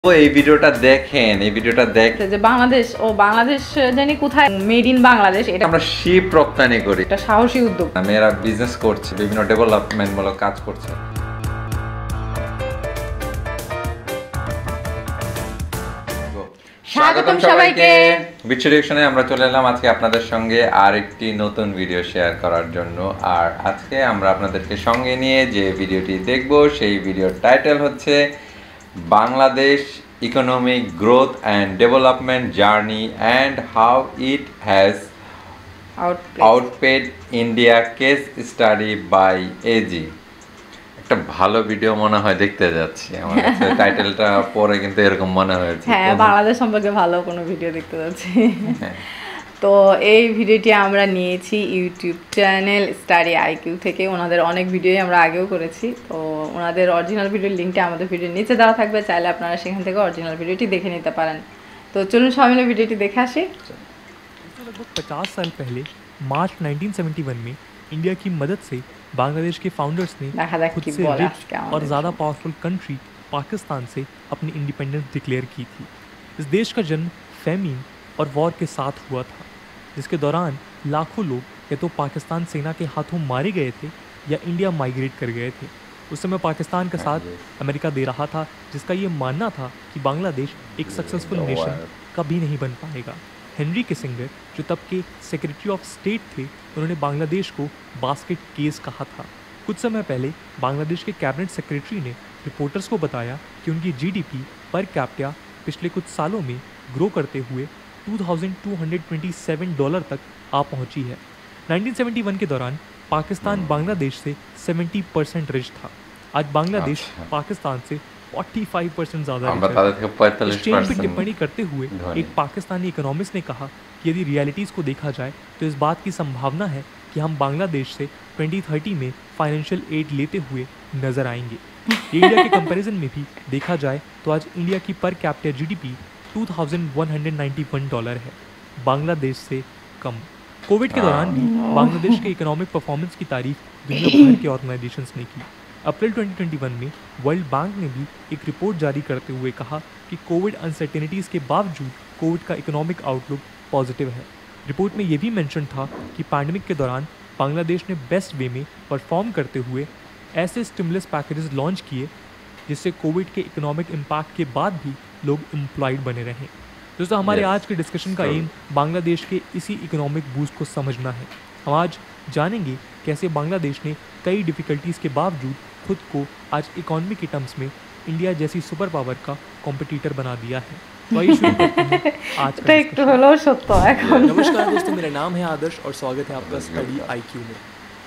এই ভিডিওটা দেখেন, এই ভিডিওটা দেখেন যে বাংলাদেশ জানি কোথায় মেড ইন বাংলাদেশ, এটা আমরা শিপ রপ্তানি করি। একটা সাহসী উদ্যোগ। মেয়েরা বিজনেস করছে, বিভিন্ন ডেভেলপমেন্ট মূলক কাজ করছে। স্বাগতম সবাইকে। বিচ্ছু রিঅ্যাকশনে আমরা চলে এলাম আজকে আপনাদের সঙ্গে আরেকটি নতুন ভিডিও শেয়ার করার জন্য। আর আজকে আমরা আপনাদেরকে সঙ্গে নিয়ে যে ভিডিওটি দেখব সেই ভিডিওর টাইটেল হচ্ছে Bangladesh economic growth and development journey and how it has outpaced India case study by AG. একটা ভালো ভিডিও মনে হয় দেখতে যাচ্ছি, আমার কাছে টাইটেলটা পরে কিন্তু এরকম মনে হয়েছে। হ্যাঁ, বাংলাদেশ সম্পর্কে ভালো কোনো ভিডিও দেখতে যাচ্ছি। তো এই ভিডিওটি আমরা নিয়েছি ইউটিউব চ্যানেল স্টাডি আইকিউ থেকে। ওনাদের অনেক ভিডিওই আমরা আগেও করেছি, তো ওনাদের অরিজিনাল ভিডিওর লিঙ্কটা আমাদের ভিডিওর নিচে দেওয়া থাকবে, চাইলে আপনারা সেখান থেকে অরিজিনাল ভিডিওটি দেখে নিতে পারেন। তো চলুন সবাই মিলে ভিডিওটি দেখে আসি। लगभग 50 साल पहले मार्च 1971 में इंडिया की मदद से बांग्लादेश के फाउंडर्स ने खुद से रिच और ज़्यादा पावरफुल कंट्री पाकिस्तान से अपनी इंडिपेंडेंस डिक्लेयर की थी। इस देश का जन्म फैमिन और वॉर के साथ हुआ था, जिसके दौरान लाखों लोग या तो पाकिस्तान सेना के हाथों मारे गए थे या इंडिया माइग्रेट कर गए थे। उस समय पाकिस्तान का साथ अमेरिका दे रहा था, जिसका ये मानना था कि बांग्लादेश एक सक्सेसफुल नेशन कभी नहीं बन पाएगा। हेनरी किसिंगर, जो तब के सेक्रेटरी ऑफ स्टेट थे, उन्होंने बांग्लादेश को बास्केट केस कहा था। कुछ समय पहले बांग्लादेश के कैबिनेट सेक्रेटरी ने रिपोर्टर्स को बताया कि उनकी जीडीपी पर कैपिटा पिछले कुछ सालों में ग्रो करते हुए $2,227 तक आ पहुंची है। 1971 के दौरान पाकिस्तान बांग्लादेश से 70% रिच था। आज बांग्लादेश पाकिस्तान से 45% ज़्यादा रिच है। पर टिप्पणी करते हुए एक पाकिस्तानी इकोनॉमिस्ट ने कहा कि यदि रियलिटीज़ को देखा जाए तो इस बात की संभावना है कि हम बांग्लादेश से 2030 में फाइनेंशियल एड लेते हुए नजर आएंगे। इंडिया के कंपैरिजन में भी देखा जाए तो आज इंडिया की पर कैपिटा जीडीपी $2,191 है, बांग्लादेश से कम। कोविड के दौरान भी बांग्लादेश के इकोनॉमिक परफॉर्मेंस की तारीफ दुनिया भर के ऑर्गेनाइजेशंस ने की। अप्रैल 2021 में वर्ल्ड बैंक ने भी एक रिपोर्ट जारी करते हुए कहा कि कोविड अनसर्टेनिटीज़ के बावजूद कोविड का इकोनॉमिक आउटलुक पॉजिटिव है। रिपोर्ट में यह भी मेंशन था कि पैंडमिक के दौरान बांग्लादेश ने बेस्ट वे में परफॉर्म करते हुए ऐसे स्टिमुलस पैकेजेस लॉन्च किए जिससे कोविड के इकोनॉमिक इम्पैक्ट के बाद भी लोग एम्प्लॉयड बने रहें। दोस्तों, हमारे आज के डिस्कशन का एम बांग्लादेश के इसी इकोनॉमिक बूस्ट को समझना है। हम आज जानेंगे कैसे बांग्लादेश ने कई डिफ़िकल्टीज़ के बावजूद खुद को आज इकोनॉमी के टर्म्स में इंडिया जैसी सुपर पावर का कॉम्पिटिटर बना दिया है। तो आइए शुरू करते हैं आज का डिस्कशन। नमस्कार दोस्तों, मेरा नाम है आदर्श और स्वागत है आपका स्टडी आईक्यू में।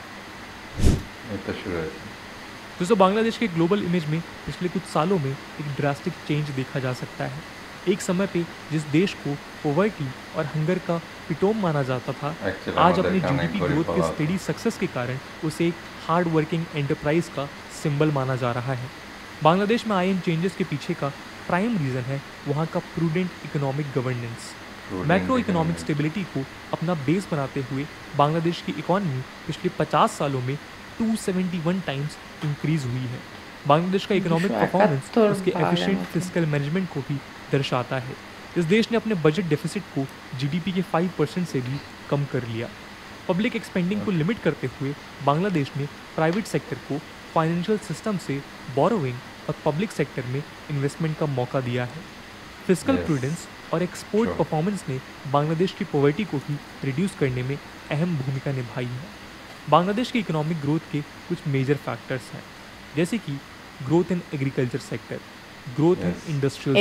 दोस्तों, बांग्लादेश के ग्लोबल इमेज में पिछले कुछ सालों में एक ड्रास्टिक चेंज देखा जा सकता है। एक समय पे जिस देश को पॉवर्टी और हंगर का पिटोम माना जाता था, आज अपनी जीडीपी ग्रोथ के स्टेडी सक्सेस के कारण उसे एक हार्ड वर्किंग एंटरप्राइज का सिंबल माना जा रहा है। बांग्लादेश में आए इन चेंजेस के पीछे का प्राइम रीज़न है वहाँ का prudent economic governance. Macro economic stability को अपना बेस बनाते हुए बांग्लादेश की इकॉनमी पिछले 50 सालों में 271 टाइम्स इंक्रीज हुई है। बांग्लादेश का इकोनॉमिक परफॉर्मेंस उसके एफिशिएंट फिस्कल मैनेजमेंट को भी दर्शाता है। इस देश ने अपने बजट डेफिसिट को जीडीपी के 5% से भी कम कर लिया। पब्लिक एक्सपेंडिंग को लिमिट करते हुए बांग्लादेश ने प्राइवेट सेक्टर को फाइनेंशियल सिस्टम से बोरोइंग और पब्लिक सेक्टर में इन्वेस्टमेंट का मौका दिया है। फिस्कल प्रूडेंस और एक्सपोर्ट परफॉर्मेंस ने बांग्लादेश की पॉवर्टी को भी रिड्यूस करने में अहम भूमिका निभाई है। बांग्लादेश के इकोनॉमिक ग्रोथ के कुछ मेजर फैक्टर्स हैं, जैसे कि growth in agriculture sector, growth in industrial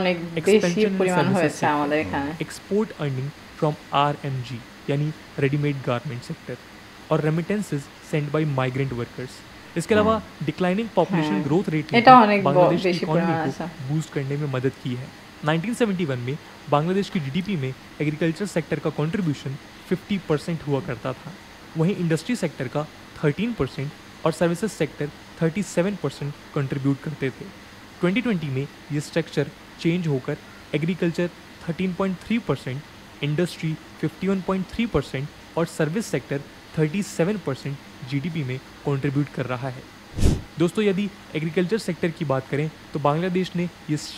export earning from RMG यानी रेडीमेड गारमेंट सेक्टर और remittances send by migrant workers. इसके अलावा डिक्लाइनिंग पॉपुलेशन ग्रोथ रेट ने बांग्लादेश की इकोनॉमी को बूस्ट करने में मदद की है। 1971 में बांग्लादेश की जीडीपी में एग्रीकल्चर सेक्टर का कंट्रीब्यूशन 50% हुआ करता था, वहीं इंडस्ट्री सेक्टर का 13% और सर्विसेज सेक्टर 37% कंट्रीब्यूट करते थे। 2020 में ये स्ट्रक्चर चेंज होकर एग्रीकल्चर 13.3%, इंडस्ट्री 51.3% और सर्विस सेक्टर 37% जीडीपी में कंट्रीब्यूट कर रहा है। दोस्तों, यदि एग्रीकल्चर सेक्टर की बात करें तो बांग्लादेश ने ये शिफ्ट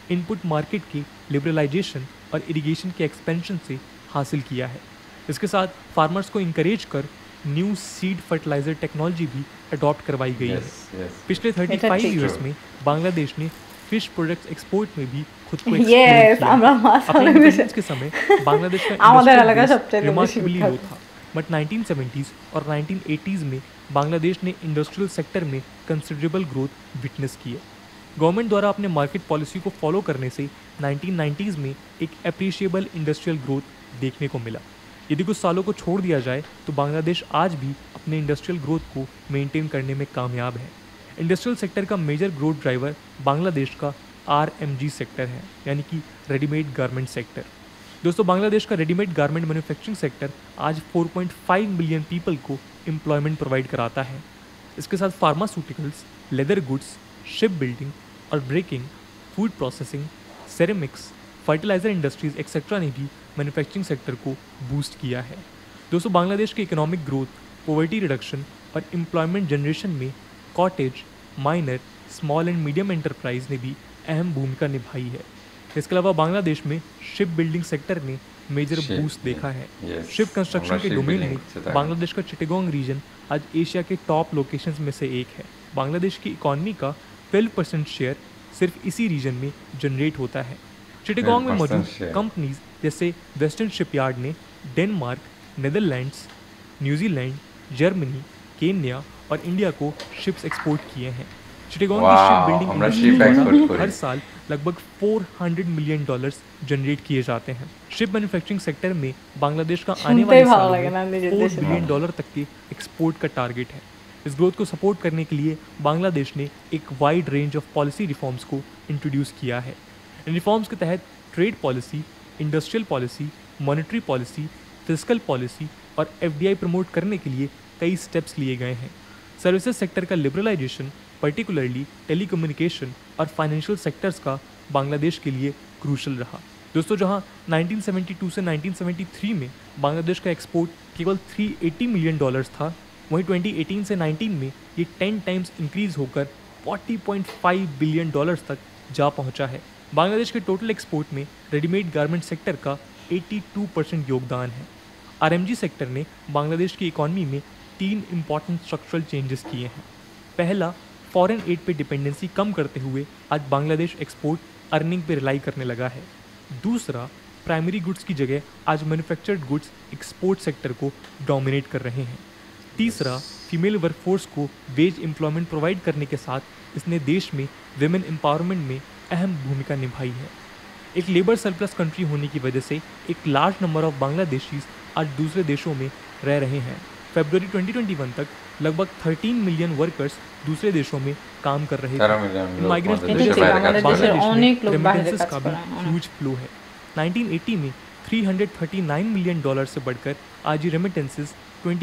इनपुट मार्केट के लिबरलाइजेशन और इरिगेशन के एक्सपेंशन से हासिल किया है। इसके साथ फार्मर्स को इंकरेज कर न्यू सीड फर्टिलाइजर टेक्नोलॉजी भी अडॉप्ट करवाई गई है। पिछले 35 इयर्स में बांग्लादेश ने फिश प्रोडक्ट्स एक्सपोर्ट में भी खुद को Yes, আমরা মাছ अपने অনেক বেশি- इंडिपेंडेंस के समय बांग्लादेश का আমাদের এলাকায় সবচেয়ে বেশি रिमार्केबली लो বিখ্যাত। था, बट 1970s और 1980s में बांग्लादेश ने इंडस्ट्रियल सेक्टर में कंसिडरेबल ग्रोथ विटनेस की है। गवर्नमेंट द्वारा अपने मार्केट पॉलिसी को फॉलो करने से 1990s में एक अप्रिशिएबल इंडस्ट्रियल ग्रोथ देखने को मिला। यदि कुछ सालों को छोड़ दिया जाए तो बांग्लादेश आज भी अपने इंडस्ट्रियल ग्रोथ को मेंटेन करने में कामयाब है। इंडस्ट्रियल सेक्टर का मेजर ग्रोथ ड्राइवर बांग्लादेश का RMG सेक्टर है, यानी कि रेडीमेड गारमेंट सेक्टर। दोस्तों, बांग्लादेश का रेडीमेड गारमेंट मैन्युफैक्चरिंग सेक्टर आज 4.5 मिलियन पीपल को एम्प्लॉयमेंट प्रोवाइड कराता है। इसके साथ pharmaceuticals, leather goods, ship building और breaking, food processing, ceramics, fertiliser industries etcetera ने भी मैन्युफैक्चरिंग सेक्टर को बूस्ट किया है। दोस्तों, बांग्लादेश के इकोनॉमिक ग्रोथ, पॉवर्टी रिडक्शन और एम्प्लॉयमेंट जनरेशन में cottage, minor, small and medium enterprise ने भी अहम भूमिका निभाई है। इसके अलावा बांग्लादेश में शिप बिल्डिंग सेक्टर ने मेजर बूस्ट देखा है। शिप कंस्ट्रक्शन के डोमेन में बांग्लादेश का चिटागोंग रीजन आज एशिया के टॉप लोकेशंस में से एक है। बांग्लादेश की इकॉनमी का 12% शेयर सिर्फ इसी रीजन में जनरेट होता है। चिटागोंग में मौजूद कंपनीज जैसे वेस्टर्न शिपयार्ड ने Denmark, Netherlands, New Zealand, Germany, Kenya और इंडिया को शिप्स एक्सपोर्ट किए हैं। चिटागोंग की शिप बिल्डिंग हर साल लगभग $400 मिलियन जनरेट किए जाते हैं। शिप मैन्युफैक्चरिंग सेक्टर में बांग्लादेश का आने वाले सालों में $4 बिलियन तक के एक्सपोर्ट का टारगेट है। इस ग्रोथ को सपोर्ट करने के लिए बांग्लादेश ने एक wide range of policy reforms को इंट्रोड्यूस किया है। इन रिफॉर्म्स के तहत trade policy, industrial policy, monetary policy, fiscal policy और FDI प्रमोट करने के लिए कई स्टेप्स लिए गए हैं। सर्विसेज सेक्टर का लिबरलाइजेशन, पर्टिकुलरली टेलीकम्युनिकेशन और फाइनेंशियल सेक्टर्स का बांग्लादेश के लिए क्रूशल रहा। दोस्तों, जहां 1972 से 1973 में बांग्लादेश का एक्सपोर्ट केवल $380 मिलियन था, वहीं 2018 से 19 में ये 10 टाइम्स इंक्रीज होकर $40.5 बिलियन तक जा पहुंचा है। बांग्लादेश के टोटल एक्सपोर्ट में रेडीमेड गारमेंट सेक्टर का 82% योगदान है। RMG सेक्टर ने बांग्लादेश की इकॉनमी में 3 इम्पॉर्टेंट स्ट्रक्चरल चेंजेस किए हैं। पहला, फॉरेन एड पे डिपेंडेंसी कम करते हुए आज बांग्लादेश एक्सपोर्ट अर्निंग पे रिलाई करने लगा है। दूसरा, प्राइमरी गुड्स की जगह आज मैन्युफैक्चर्ड गुड्स एक्सपोर्ट सेक्टर को डोमिनेट कर रहे हैं। तीसरा, फीमेल वर्कफोर्स को वेज एम्प्लॉयमेंट प्रोवाइड करने के साथ इसने देश में विमेन एम्पावरमेंट में अहम भूमिका निभाई है। एक लेबर सरप्लस कंट्री होने की वजह से एक लार्ज नंबर ऑफ बांग्लादेशीज आज दूसरे देशों में रह रहे हैं। फरवरी 2021 तक लगभग 13 मिलियन वर्कर्स दूसरे देशों में काम कर रहे थे। माइग्रेंट्स की वजह से बांग्लादेश में रेमिटेंसेस का भी ह्यूज फ्लो है। 1980 में $339 मिलियन से बढ़कर आज ये रेमिटेंसेस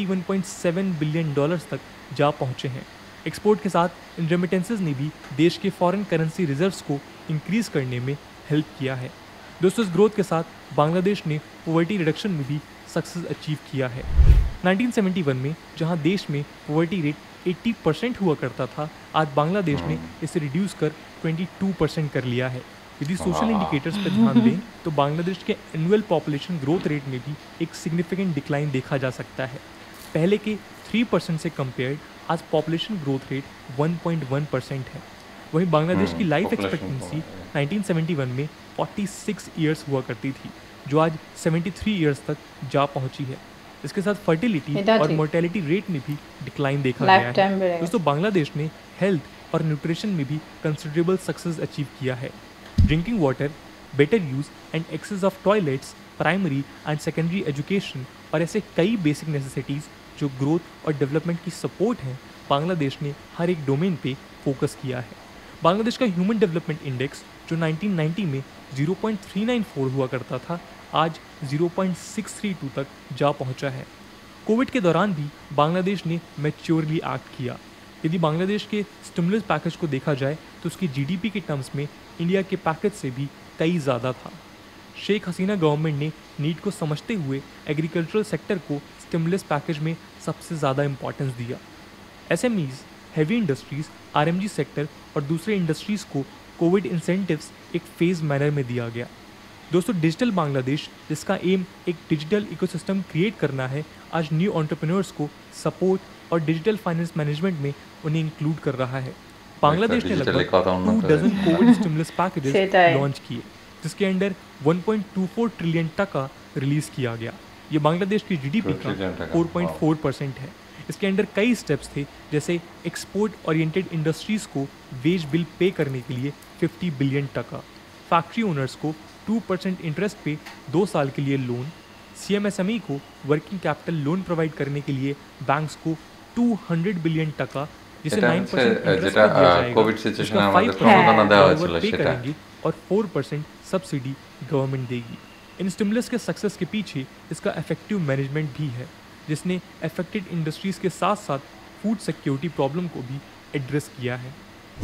$21.7 बिलियन तक जा पहुंचे हैं। एक्सपोर्ट के साथ इन रेमिटेंसेस ने भी देश के फॉरेन करेंसी रिजर्व्स को इंक्रीज करने में हेल्प किया है। दोस्तों, इस ग्रोथ के साथ बांग्लादेश ने पॉवर्टी रिडक्शन में भी सक्सेस अचीव किया है। 1971 में जहां देश में पॉवर्टी रेट 80% हुआ करता था, आज बांग्लादेश ने इसे रिड्यूस कर 22% कर लिया है। यदि सोशल इंडिकेटर्स पर ध्यान दें तो बांग्लादेश के एनुअल पॉपुलेशन ग्रोथ रेट में भी एक सिग्निफिकेंट डिक्लाइन देखा जा सकता है। पहले के 3% से कंपेयर्ड आज पॉपुलेशन ग्रोथ रेट 1.1% है। वहीं बांग्लादेश की लाइफ एक्सपेक्टेंसी 1971 में 46 ईयर्स हुआ करती थी, जो आज 73 ईयर्स तक जा पहुंची है। इसके साथ फर्टिलिटी और मोर्टेलिटी रेट में भी डिक्लाइन देखा गया है। दोस्तों, बांग्लादेश ने हेल्थ और न्यूट्रिशन में भी कंसिडरेबल सक्सेस अचीव किया है। Drinking water, better use and access of toilets, primary and secondary education और ऐसे कई बेसिक नेसेसिटीज़ जो ग्रोथ और डेवलपमेंट की सपोर्ट हैं, बांग्लादेश ने हर एक डोमेन पे फोकस किया है। बांग्लादेश का ह्यूमन डेवलपमेंट इंडेक्स जो 1990 में 0.394 हुआ करता था, आज 0.632 तक जा पहुंचा है। कोविड के दौरान भी बांग्लादेश ने मैच्योरली एक्ट किया। यदि बांग्लादेश के स्टिमुलस पैकेज को देखा जाए तो उसकी GDP के टर्म्स में इंडिया के पैकेज से भी कई ज़्यादा था। शेख हसीना गवर्नमेंट ने नीड को समझते हुए एग्रीकल्चरल सेक्टर को स्टिमुलस पैकेज में सबसे ज़्यादा इंपॉर्टेंस दिया। SMEs, heavy industries, RMG sector और दूसरे इंडस्ट्रीज़ को कोविड इंसेंटिव्स एक फेज मैनर में दिया गया। दोस्तों, डिजिटल बांग्लादेश, जिसका एम एक डिजिटल इकोसिस्टम क्रिएट करना है, आज न्यू एंटरप्रेन्योर्स को सपोर्ट और डिजिटल फाइनेंस मैनेजमेंट में उन्हें इंक्लूड कर रहा है। बांग्लादेश ने लगभग 2 dozen Covid stimulus packages launch किए, जिसके अंडर 1.24 ट्रिलियन टका रिलीज किया गया। ये बांग्लादेश की जीडीपी का 4.4% है। इसके अंडर कई स्टेप्स थे, जैसे एक्सपोर्ट ओरिएंटेड इंडस्ट्रीज को वेज बिल पे करने के लिए 50 बिलियन टका, फैक्ट्री ओनर्स को 2% इंटरेस्ट पे 2 साल के लिए लोन, सीएमएसएमई को वर्किंग कैपिटल लोन प्रोवाइड करने के लिए बैंक्स को 200 बिलियन टका, जिसे 9% इंटरेस्ट पे दिया जाएगा, कोविड सिचुएशन में আমাদের প্রণোদনা দেওয়া হয়েছিল সেটা, और 4% सब्सिडी गवर्नमेंट देगी। इन स्टिमुलस के सक्सेस के पीछे इसका इफेक्टिव मैनेजमेंट भी है, जिसने अफेक्टेड इंडस्ट्रीज के साथ साथ फूड सिक्योरिटी प्रॉब्लम को भी एड्रेस किया है।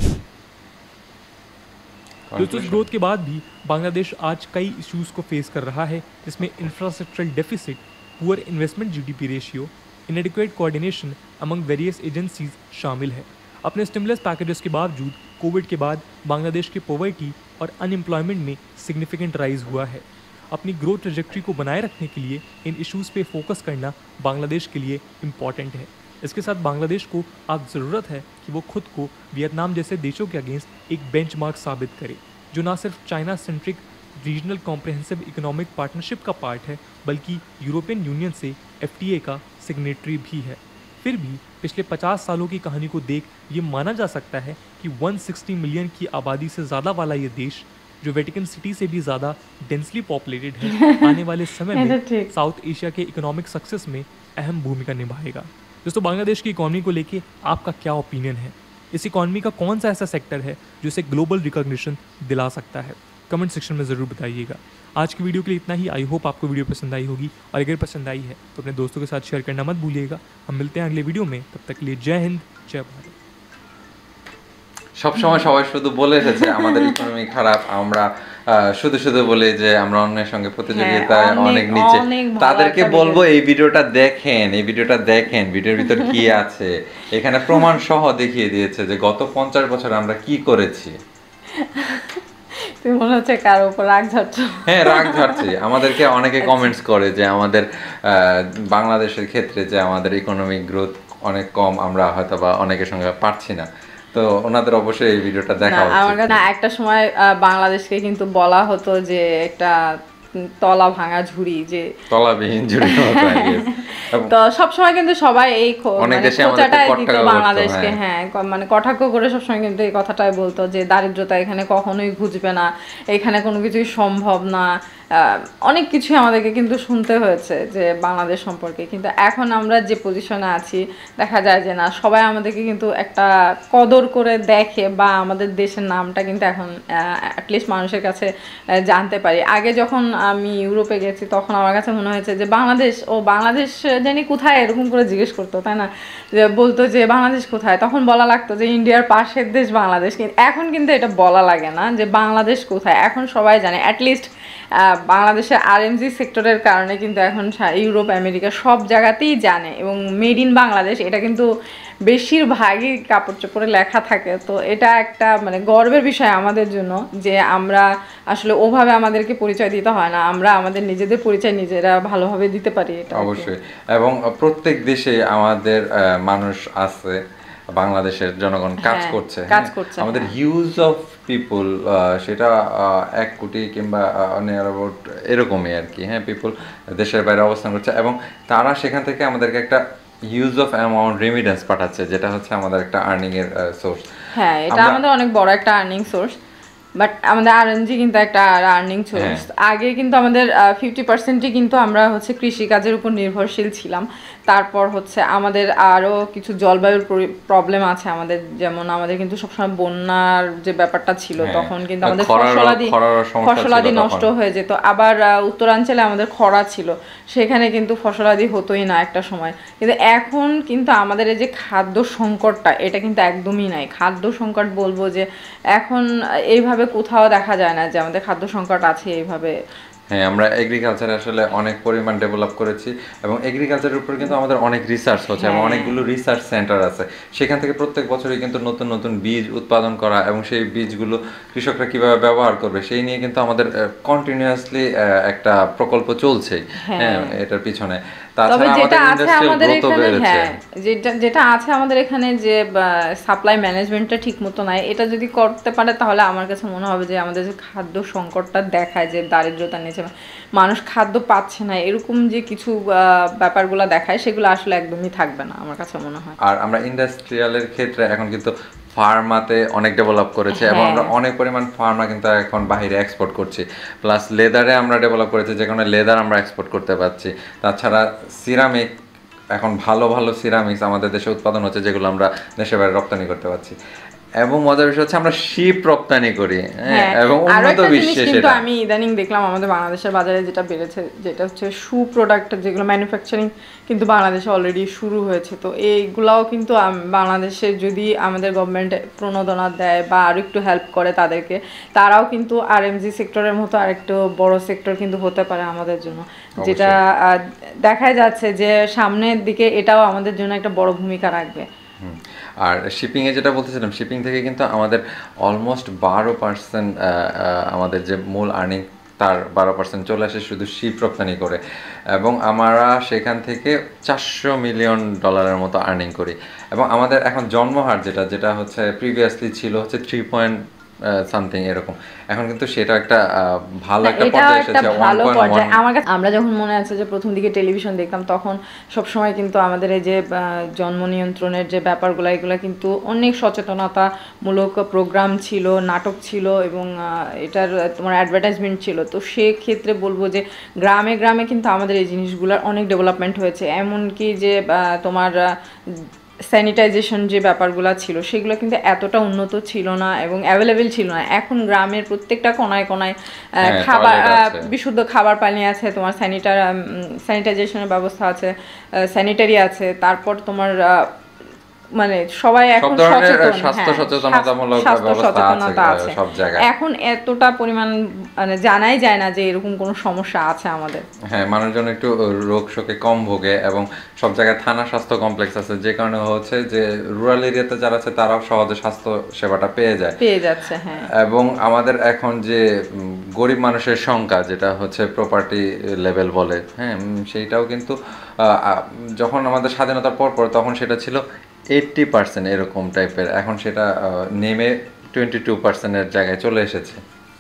दोस्तों, ग्रोथ के बाद भी बांग्लादेश आज कई इश्यूज को फेस कर रहा है, जिसमें infrastructural deficit, poor investment GDP ratio, inadequate coordination among various agencies शामिल है। अपने स्टिमुलस पैकेजेस के बावजूद कोविड के बाद बांग्लादेश के पॉवर्टी और अनएम्प्लॉयमेंट में सिग्निफिकेंट राइज हुआ है। अपनी ग्रोथ ट्रैजेक्टरी को बनाए रखने के लिए इन इश्यूज़ पे फोकस करना बांग्लादेश के लिए इम्पॉर्टेंट है। इसके साथ बांग्लादेश को अब ज़रूरत है कि वो खुद को वियतनाम जैसे देशों के अगेंस्ट एक बेंचमार्क साबित करे, जो ना सिर्फ China centric regional comprehensive economic partnership का पार्ट है, बल्कि यूरोपियन यूनियन से एफटीए का सिग्नेटरी भी है। फिर भी पिछले 50 सालों की कहानी को देख ये माना जा सकता है कि 160 मिलियन की आबादी से ज़्यादा वाला ये देश, जो वेटिकन सिटी से भी ज़्यादा डेंसली पॉपुलेटेड है, आने वाले समय में साउथ एशिया के इकोनॉमिक सक्सेस में अहम भूमिका निभाएगा। दोस्तों, बांग्लादेश की इकॉनमी को लेके आपका क्या ओपिनियन है? इस इकॉनमी का कौन सा ऐसा सेक्टर है जो इसे ग्लोबल रिकॉग्निशन दिला सकता है? कमेंट सेक्शन में ज़रूर बताइएगा। आज की वीडियो के लिए इतना ही। आई होप आपको वीडियो पसंद आई होगी, और अगर पसंद आई है तो अपने दोस्तों के साथ शेयर करना मत भूलिएगा। हम मिलते हैं अगले वीडियो में, तब तक के लिए जय हिंद, जय भारत। সবসময় সবাই শুধু বলে এসেছে আমাদের ইকোনমি খারাপ, আমরা শুধু শুধু বলি যে আমরা অন্যের সঙ্গে প্রতিযোগিতায় অনেক নিচে। তাদেরকে বলবো এই ভিডিওটা দেখেন, এই ভিডিওটা দেখেন, ভিডিওর ভিতর কি আছে, এখানে প্রমাণ সহ দেখিয়ে দিয়েছে যে গত 50 বছর আমরা কি করেছি। তুমি মনে হচ্ছে কারো উপর রাগ ঝাড়ছ। হ্যাঁ, রাগ ঝাড়ছি। আমাদেরকে অনেকে কমেন্টস করে যে আমাদের বাংলাদেশের ক্ষেত্রে যে আমাদের ইকোনমিক গ্রোথ অনেক কম, আমরা হয়তো বা অনেকের সঙ্গে পারছি না। তো ওনাদের অবশ্যই এই ভিডিওটা দেখা উচিত। আমার কাছে একটা সময় বাংলাদেশকে কিন্তু বলা হতো যে একটা তলা ভাঙা ঝুড়ি, যে তলাবিহীন ঝুড়ি। তো সবসময় কিন্তু সবাই এই খোঁচাটাই দিত বাংলাদেশকে। হ্যাঁ, মানে কটাক্ষ করে সবসময় কিন্তু এই কথাটাই বলতো যে দারিদ্রতা এখানে কখনোই ঘুচবে না, এখানে কোনো কিছুই সম্ভব না। অনেক কিছুই আমাদেরকে কিন্তু শুনতে হয়েছে যে বাংলাদেশ সম্পর্কে। কিন্তু এখন আমরা যে পজিশনে আছি, দেখা যায় যে না, সবাই আমাদেরকে কিন্তু একটা কদর করে দেখে, বা আমাদের দেশের নামটা কিন্তু এখন অ্যাটলিস্ট মানুষের কাছে জানতে পারি। আগে যখন আমি ইউরোপে গেছি তখন আমার কাছে মনে হয়েছে যে বাংলাদেশ জানি কোথায়, এরকম করে জিজ্ঞেস করতো, তাই না? যে বলতো যে বাংলাদেশ কোথায়, তখন বলা লাগতো যে ইন্ডিয়ার পাশের দেশ বাংলাদেশ। এখন কিন্তু এটা বলা লাগে না যে বাংলাদেশ কোথায়, এখন সবাই জানে। অ্যাটলিস্ট বাংলাদেশের আরএমজি সেক্টরের কারণে কিন্তু এখন ইউরোপ, আমেরিকা সব জায়গাতেই জানে, এবং মেড ইন বাংলাদেশ এটা কিন্তু বেশিরভাগই কাপড় চোপড়ে লেখা থাকে। তো এটা একটা মানে গর্বের বিষয় আমাদের জন্য যে আমরা আসলে ওভাবে আমাদেরকে পরিচয় দিতে হয় না, আমরা আমাদের নিজেদের পরিচয় নিজেরা ভালোভাবে দিতে পারি। এটা অবশ্যই। এবং প্রত্যেক দেশে আমাদের মানুষ আছে, বাংলাদেশের জনগণ কাজ করছে। আমাদের হিউজ অফ পিপল, সেটা 1 কোটি কিংবা নিয়ার অ্যাবাউট এরকমই আর কি, হ্যাঁ, পিপল দেশের বাইরে অবস্থান করছে, এবং তারা সেখান থেকে আমাদেরকে একটা হিউজ অফ অ্যামাউন্ট রেমিটেন্স পাঠাচ্ছে, যেটা হচ্ছে আমাদের একটা আর্নিং এর সোর্স। হ্যাঁ, এটা আমাদের অনেক বড় একটা আর্নিং সোর্স। বাট আমাদের আরএনজি কিন্তু একটা আর্নিং সোর্স। আগে কিন্তু আমাদের 50%ই কিন্তু আমরা হচ্ছে কৃষিকাজের উপর নির্ভরশীল ছিলাম। তারপর হচ্ছে আমাদের আরও কিছু জলবায়ুর প্রবলেম আছে আমাদের, যেমন আমাদের কিন্তু সবসময় বন্যার যে ব্যাপারটা ছিল, তখন কিন্তু আমাদের ফসলাদি নষ্ট হয়ে যেত। আবার উত্তরাঞ্চলে আমাদের খরা ছিল, সেখানে কিন্তু ফসলাদি হতোই না একটা সময়। কিন্তু এখন কিন্তু আমাদের এই যে খাদ্য সংকটটা, এটা কিন্তু একদমই নাই। খাদ্য সংকট বলবো যে এখন এইভাবে কোথাও দেখা যায় না যে আমাদের খাদ্য সংকট আছে এইভাবে। হ্যাঁ, আমরা এগ্রিকালচারে আসলে অনেক পরিমাণ ডেভেলপ করেছি এবং এগ্রিকালচারের উপর কিন্তু আমাদের অনেক রিসার্চ হচ্ছে এবং অনেকগুলো রিসার্চ সেন্টার আছে। সেখান থেকে প্রত্যেক বছরই কিন্তু নতুন নতুন বীজ উৎপাদন করা এবং সেই বীজগুলো কৃষকরা কিভাবে ব্যবহার করবে সেই নিয়ে কিন্তু আমাদের কন্টিনিউয়াসলি একটা প্রকল্প চলছেই, হ্যাঁ, এটার পিছনে। তবে যেটা আছে আমাদের এখানে, হ্যাঁ, যেটা আছে আমাদের এখানে যে সাপ্লাই ম্যানেজমেন্টটা ঠিক মতো নাই, এটা যদি করতে পারে তাহলে আমার কাছে মনে হবে যে আমাদের যে খাদ্য সংকটটা দেখায়, যে দারিদ্রতা নিচে মানুষ খাদ্য পাচ্ছে না, এরকম যে কিছু ব্যাপারগুলো দেখায়, সেগুলো আসলে একদমই থাকবে না আমার কাছে মনে হয়। আর আমরা ইন্ডাস্ট্রিয়ালের ক্ষেত্রে এখন কিন্তু ফার্মাতে অনেক ডেভেলপ করেছে এবং আমরা অনেক পরিমাণ ফার্মা কিন্তু এখন বাইরে এক্সপোর্ট করছি। প্লাস লেদারে আমরা ডেভেলপ করেছি, যে কারণে লেদার আমরা এক্সপোর্ট করতে পারছি। তাছাড়া সিরামিক, এখন ভালো ভালো সিরামিক্স আমাদের দেশে উৎপাদন হচ্ছে, যেগুলো আমরা দেশের বাইরে রপ্তানি করতে পারছি। এবং মজার বিষয় হচ্ছে আমরা শিপ রপ্তানি করি, হ্যাঁ, এবং উন্নত বিশ্বে সেটা আমি ইদানিং দেখলাম আমাদের বাংলাদেশের বাজারে যেটা বেড়েছে, যেটা হচ্ছে শু প্রোডাক্ট, যেগুলো ম্যানুফ্যাকচারিং কিন্তু বাংলাদেশে অলরেডি শুরু হয়েছে। তো এইগুলাও কিন্তু বাংলাদেশে যদি আমাদের গভর্নমেন্ট প্রণোদনা দেয় বা আরও একটু হেল্প করে তাদেরকে, তারাও কিন্তু আরএমজি সেক্টরের মতো আরেকটু বড় সেক্টর কিন্তু হতে পারে আমাদের জন্য, যেটা দেখা যাচ্ছে যে সামনের দিকে এটাও আমাদের জন্য একটা বড় ভূমিকা রাখবে। আর শিপিংয়ে যেটা বলতেছিলাম, শিপিং থেকে কিন্তু আমাদের অলমোস্ট 12% আমাদের যে মূল আর্নিং তার 12% চলে আসে শুধু শিপ রপ্তানি করে, এবং আমরা সেখান থেকে $400 মিলিয়ন মতো আর্নিং করি। এবং আমাদের এখন জন্মহার যেটা হচ্ছে প্রিভিয়াসলি ছিল হচ্ছে 3 সামথিং এরকম, এখন কিন্তু সেটা একটা ভালো একটা পর্যায়ে এসেছে, 1.1। আমার কাছে আমরা যখন মনে আছে যে প্রথম দিকে টেলিভিশন দেখতাম, তখন সবসময় কিন্তু আমাদের এই যে জন্ম নিয়ন্ত্রণের যে ব্যাপারগুলো, এগুলো কিন্তু অনেক সচেতনতামূলক প্রোগ্রাম ছিল, নাটক ছিল এবং এটার তোমার অ্যাডভার্টাইজমেন্ট ছিল। তো সেক্ষেত্রে বলবো যে গ্রামে গ্রামে কিন্তু আমাদের এই জিনিসগুলোর অনেক ডেভেলপমেন্ট হয়েছে। এমনকি যে তোমার স্যানিটাইজেশন যে ব্যাপারগুলো ছিল, সেগুলো কিন্তু এতটা উন্নত ছিল না এবং অ্যাভেলেবেল ছিল না। এখন গ্রামের প্রত্যেকটা কোনায় কোনায় খাবার, বিশুদ্ধ খাবার পানি আছে, তোমার স্যানিটাইজেশনের ব্যবস্থা আছে, স্যানিটারি আছে, তারপর তোমার মানে সবাই এখন সচেতন, স্বাস্থ্য সচেতনতামূলক ব্যবস্থা আছে সব জায়গায়। এখন এতটা পরিমাণ মানে জানাই যায় না যে এরকম কোনো সমস্যা আছে আমাদের। হ্যাঁ, মানুষজন একটু রোগ শোকে কম ভোগে এবং সব জায়গায় থানা স্বাস্থ্য কমপ্লেক্স আছে, যে কারণে হচ্ছে যে রুরাল এরিয়াতে যারা আছে তারাও সহজে স্বাস্থ্য সেবাটা পেয়ে যাচ্ছে। হ্যাঁ, এবং আমাদের এখন যে গরিব মানুষের সংখ্যা, যেটা হচ্ছে প্রপার্টি লেভেল বলে, হ্যাঁ, সেইটাও কিন্তু যখন আমাদের স্বাধীনতার পর তখন সেটা ছিল 80% এরকম টাইপের, এখন সেটা নেমে 22%-এর জায়গায় চলে এসেছে।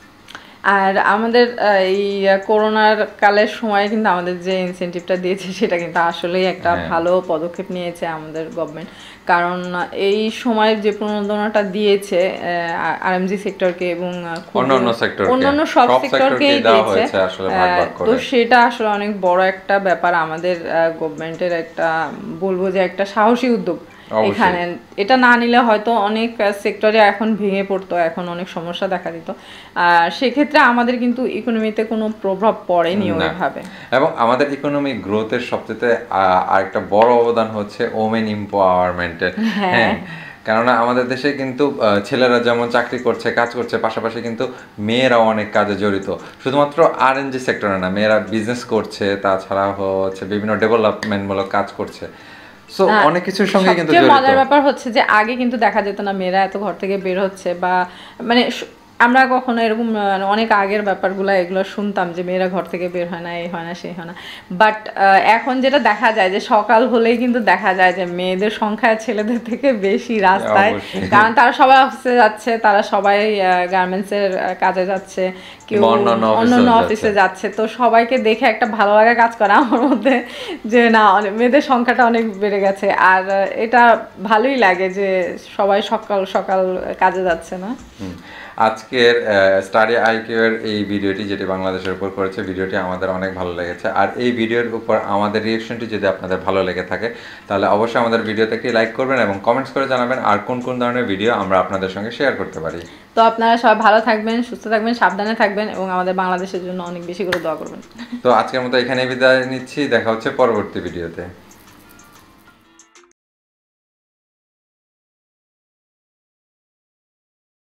আর আমাদের এই করোনার কালের সময় কিন্তু আমাদের যে ইনসেনটিভটা দিয়েছে, সেটা কিন্তু আসলেই একটা ভালো পদক্ষেপ নিয়েছে আমাদের গভর্নমেন্ট। কারণ এই সময় যে প্রণোদনাটা দিয়েছে আরএমজি সেক্টরকে এবং অন্যান্য সব সেক্টরকেই দিয়েছে, তো সেটা আসলে অনেক বড় একটা ব্যাপার আমাদের গভর্নমেন্টের, একটা বলবো যে একটা সাহসী উদ্যোগ। এখানে এটা না নিলে হয়তো অনেক সেক্টরে এখন ভেঙে পড়তো, এখন অনেক সমস্যা দেখা দিত। সেক্ষেত্রে আমাদের কিন্তু ইকোনমিতে কোনো প্রভাব পড়েনি ওইভাবে। এবং আমাদের ইকোনমিক গ্রোথের সবচেয়ে আরেকটা বড় অবদান হচ্ছে ওমেন এম্পাওয়ারমেন্টের। হ্যাঁ, কেননা আমাদের দেশে কিন্তু ছেলেরা যেমন চাকরি করছে, কাজ করছে, পাশাপাশি কিন্তু মেয়েরাও অনেক কাজে জড়িত। শুধুমাত্র আরএনজি সেক্টরে না, মেয়েরা বিজনেস করছে, তাছাড়া হচ্ছে বিভিন্ন ডেভেলপমেন্টমূলক কাজ করছে। সো অনেক কিছুর সঙ্গে কিন্তু জড়িত। মজার ব্যাপার হচ্ছে যে আগে কিন্তু দেখা যেত না মেয়েরা এত ঘর থেকে বের হচ্ছে, বা মানে আমরা কখনো এরকম অনেক আগের ব্যাপারগুলো এগুলো শুনতাম যে মেয়েরা ঘর থেকে বের হয় না, এই হয় না, সেই হয় না। বাট এখন যেটা দেখা যায় যে সকাল হলেই কিন্তু দেখা যায় যে মেয়েদের সংখ্যা ছেলেদের থেকে বেশি রাস্তায়, কারণ তারা সবাই অফিসে যাচ্ছে, তারা সবাই গার্মেন্টসের কাজে যাচ্ছে, কেউ অন্যান্য অফিসে যাচ্ছে। তো সবাইকে দেখে একটা ভালো লাগা কাজ করে আমার মধ্যে যে না, মেয়েদের সংখ্যাটা অনেক বেড়ে গেছে। আর এটা ভালোই লাগে যে সবাই সকাল সকাল কাজে যাচ্ছে না। আজকের স্টাডি আইকিউ এর এই ভিডিওটি, যেটি বাংলাদেশের উপর করেছে, ভিডিওটি আমাদের অনেক ভালো লেগেছে। আর এই ভিডিওর উপর আমাদের রিঅ্যাকশনটি যদি আপনাদের ভালো লেগে থাকে, তাহলে অবশ্যই আমাদের ভিডিওতে একটি লাইক করবেন এবং কমেন্টস করে জানাবেন আর কোন কোন ধরনের ভিডিও আমরা আপনাদের সঙ্গে শেয়ার করতে পারি। তো আপনারা সবাই ভালো থাকবেন, সুস্থ থাকবেন, সাবধানে থাকবেন এবং আমাদের বাংলাদেশের জন্য অনেক বেশি করে দোয়া করবেন। তো আজকের মতো এখানেই বিদায় নিচ্ছি, দেখা হচ্ছে পরবর্তী ভিডিওতে।